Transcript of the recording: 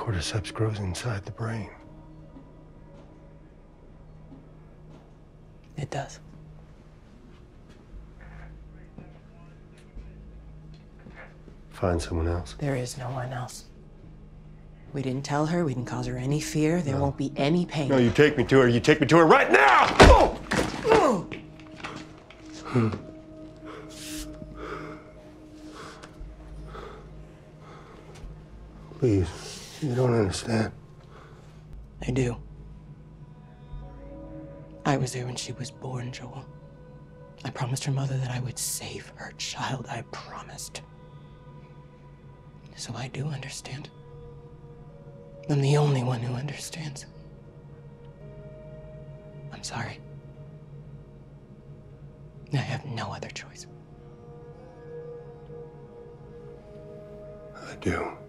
cordyceps grows inside the brain. It does. Find someone else. There is no one else. We didn't tell her. We didn't cause her any fear. There won't be any pain. No, you take me to her. You take me to her right now! Oh! Oh! Please, you don't understand. I do. I was there when she was born, Joel. I promised her mother that I would save her child. I promised. So I do understand. I'm the only one who understands. I'm sorry. I have no other choice. I do.